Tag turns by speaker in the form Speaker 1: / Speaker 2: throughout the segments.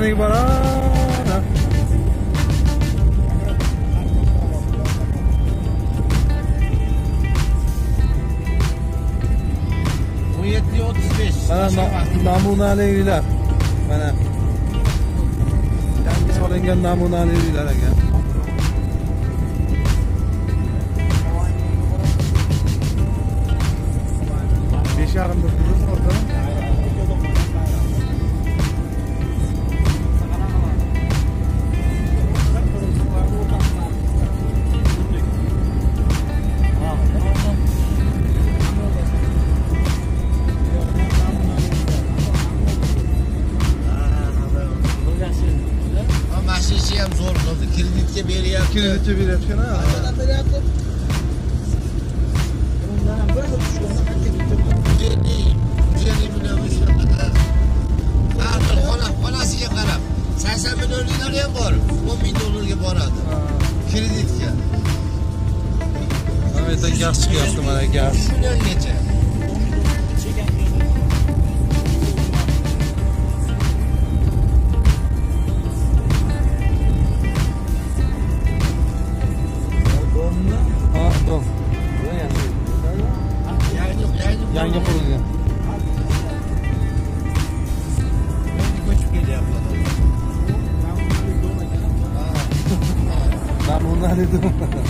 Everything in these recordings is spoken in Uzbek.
Speaker 1: mekanik bor. Mana namunali uylar. Mana yangi solingan namunali uylar ekan. Besh yarimda turibmiz orada.
Speaker 2: Kreditga beryapti.
Speaker 1: Kreditga beryapti ha.
Speaker 2: Qanchadan beryapti? Undan ham bir tushgan million ishlatadi. Har xonasiga qarab 80 millionlar ham bor. 10 ming dollarga boradi. Kreditga.
Speaker 1: Mana bu yerda gaz chiqyapti, mana gaz.
Speaker 2: 3 milliongacha.
Speaker 1: Yangi qurilgan.
Speaker 2: Ko'chib kelyapti.
Speaker 1: Namunali dom.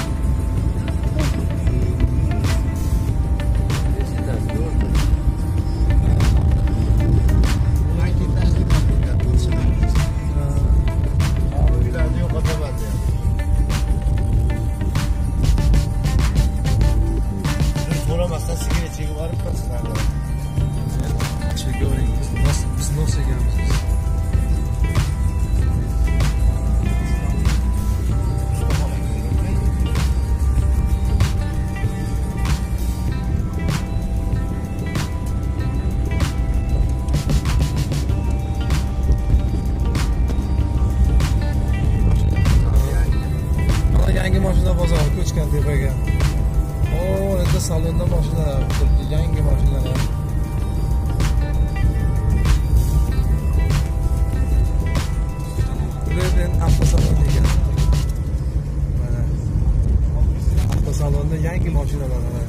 Speaker 2: So'ramasdan sigaret chekib olib qo'yasizlar.
Speaker 1: Chekavering. Biz nos ekanmiz. Yangi mashina bozori ko'chgan tepaga. Endi salonda mashinalar turibdi, yangi mashinalar. Bulardan avtosalon ekan. Mana avtosalonda yangi mashinalar mana.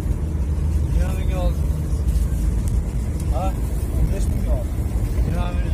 Speaker 2: Dinamika oldi. Ha? 15 ming oldi. Dinamika